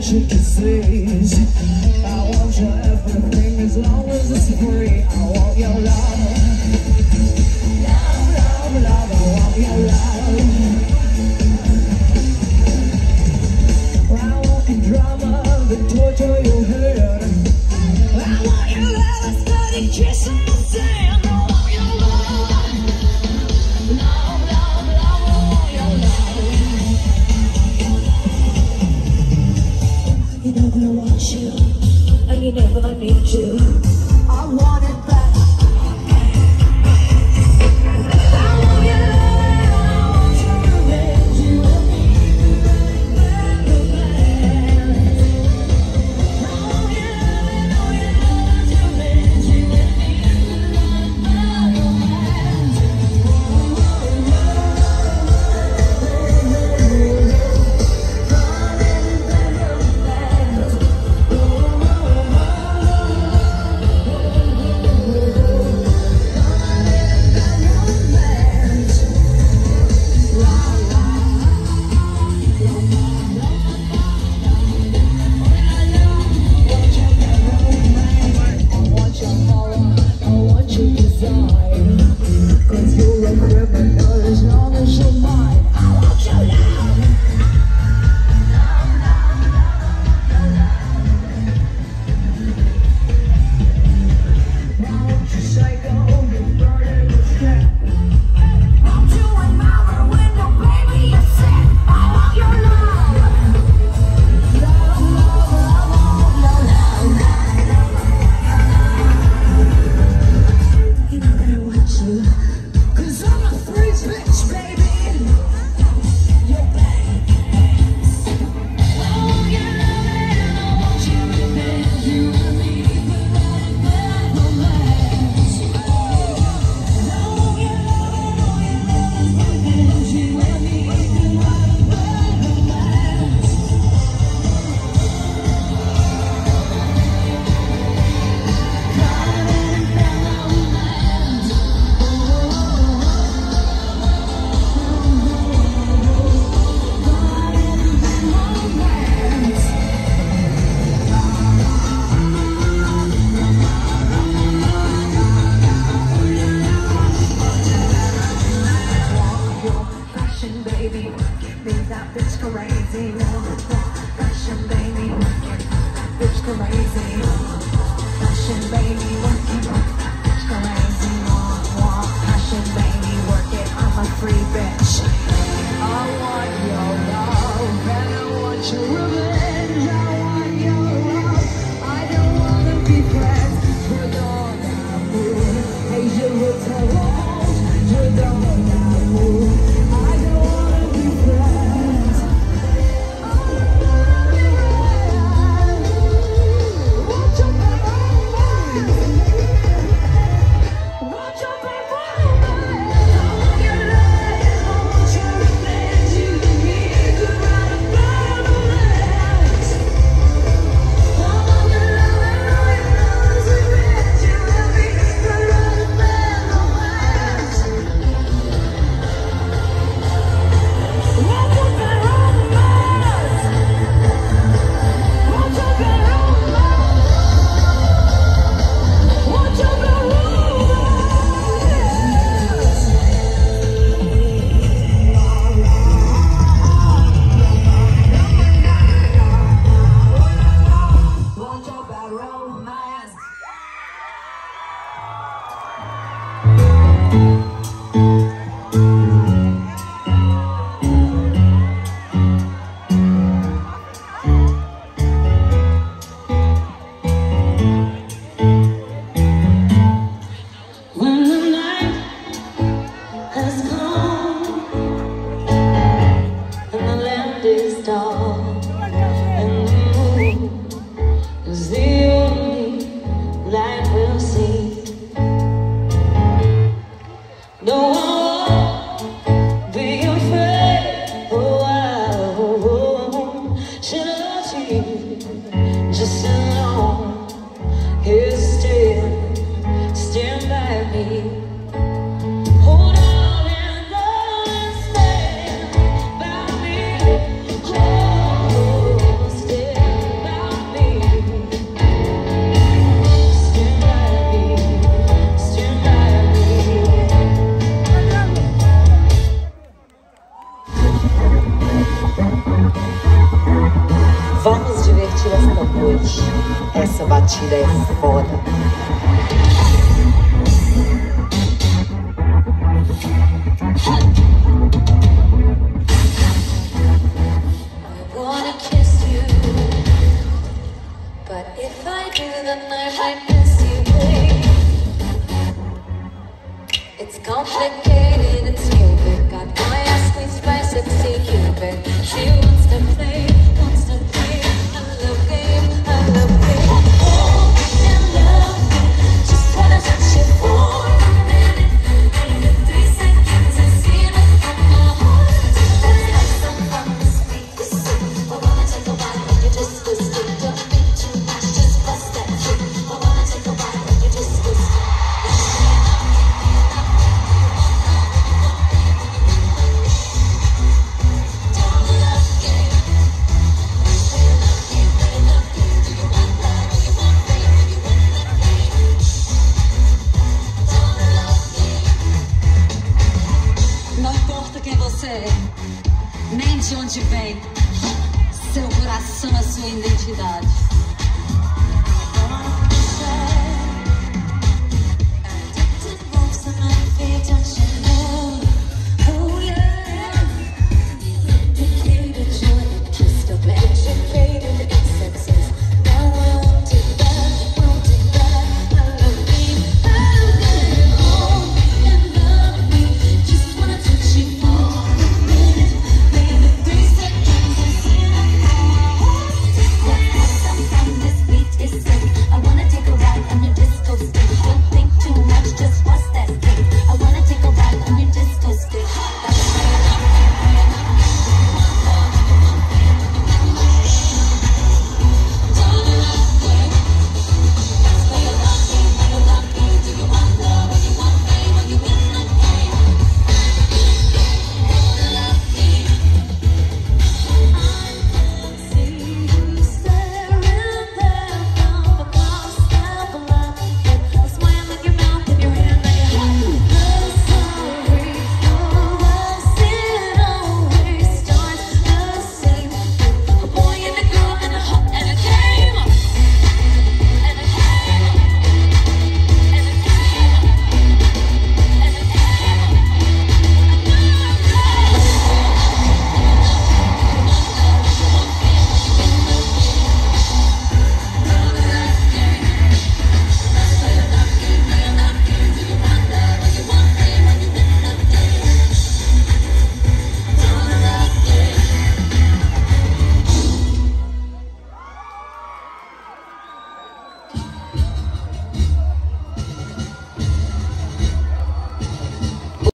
you disease. I want your everything as long as it's free. I want your love. Love, love, love, I want your love. I want the drama, the torture you heard. I want your love, a steady kiss on the sand. I want your love. Love, love, love, I want your love. You know that I want you, and you know that I need you. I want it back. Just alone, here still, stand by me. Hold on and batida é foda. If I do, then I might miss you, babe. It's complicated, it's stupid. Got my ass squeezed by sexy Cupid. She wants to play a love game, a love game. Oh, and love me, just wanna touch you for a minute. Only 3 seconds, I see it from my heart. Let's have some fun, speak the soup. I wanna take a ride when you just go stick. Don't be too much, just bust that trick. I wanna take a ride when you just go stick. Não importa quem você é, nem de onde vem, seu coração é sua identidade. Addicted moves and I pay attention.